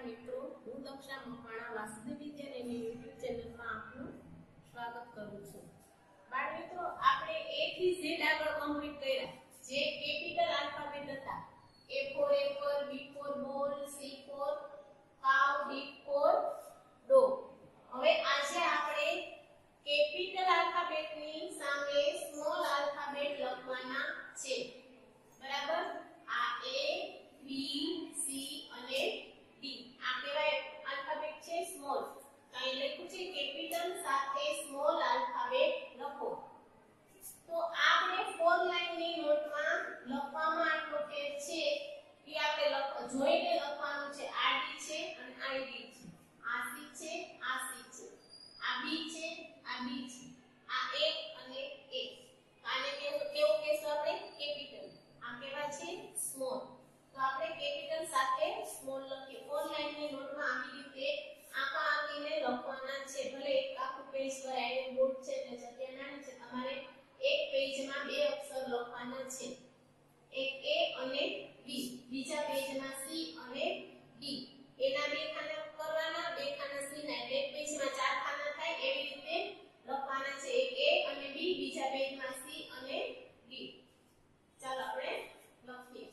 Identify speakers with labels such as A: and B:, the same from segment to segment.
A: મિત્રો, હું દક્ષા મકવાણા વાસુદેવ વિદ્યા એની યુટ્યુબ ચેનલમાં આપનું સ્વાગત કરું છું। બાળ મિત્રો, આપણે A થી Z આગળ કમ્પ્લીટ કર્યા, જે કેપિટલ આલ્ફાબેટ હતા। A for apple, B for ball, C for cow, D for dog। હવે આજે આપણે કેપિટલ આલ્ફાબેટની સામે સ્મોલ આલ્ફાબેટ લખવાના છે, બરાબર। આ A, B, C અને D આ કેવા આલ્ફાબેટ છે? સ્મોલ। તો અહીં લખ્યું છે કેપિટલ સાથે સ્મોલ આલ્ફાબેટ લખો। તો આપણે 4 લાઈનની નોટમાં લખવામાં આટલો ફેર છે એ આપણે જોઈને લખવાનું છે। આ D છે અને આ D છે, આ C છે, આ C છે, આ B છે, આ B છે, આ A અને A। આને કેવું કહેશું આપણે? કેપિટલ। આ કેવા છે? સ્મોલ। તો આપણે કેપિટલ સાથે સ્મોલ લખીએ। 4 લાઈનની નોટમાં આવી રીતે આંકા આંકીને લખવાના છે। ભલે એક આખું પેજ પર આયે બોર્ડ છે એટલે જગ્યા નાની છે, તમારે એક પેજમાં બે અક્ષર લખવાના છે, એક A અને B, બીજા પેજમાં C અને D। એના બે ખાના કરવાના, બે ખાના C ના, એટલે એક પેજમાં 4 ખાના થાય એવી રીતે લખવાના છે, એક A અને B, બીજા પેજમાં C અને D। ચાલો આપણે લખીએ।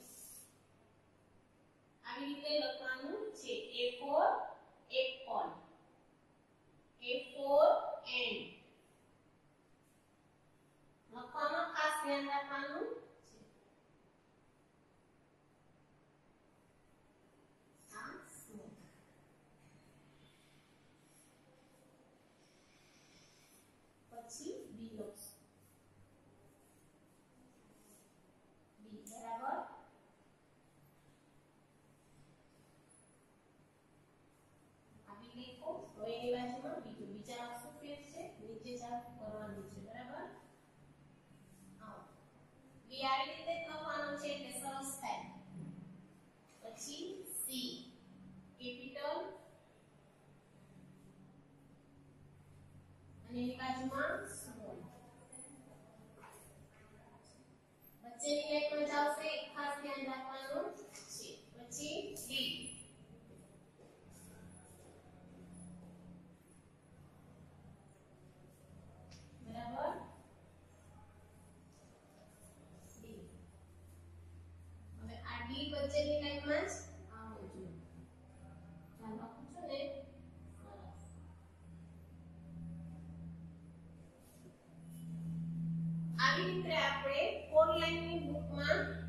A: આવી રીતે લખવાનું છે। A for apple, A for ant। લખવામાં ખાસ ધ્યાન રાખવાનું છે। આ સ્મોલ। પછી B લખશું, B બરાબર। હવે એની બાજુમાં બીજા અક્ષર ફેર છે, નીચે ચાપ કરવાનું છે, બરાબર। બી આવી રીતે લખવાનું છે એટલે સરસ થાય। પછી C કેપિટલ અને એની બાજુમાં સ્મોલ। વચ્ચેની લાઈનમાં જાવશે, ખાસ ધ્યાન રાખવાનું છે। પછી D બરાબર, D। હવે આ D વચ્ચેની લાઈનમાં જ આવવું જોઈએ। ચાલો લખું છું ને, સરસ। આવી રીતે આપણે 4 લાઈનની બુકમાં